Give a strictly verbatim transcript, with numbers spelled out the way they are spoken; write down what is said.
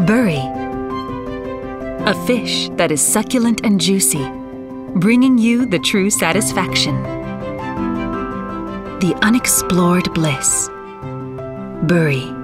BURI, a fish that is succulent and juicy, bringing you the true satisfaction. The unexplored bliss. BURI.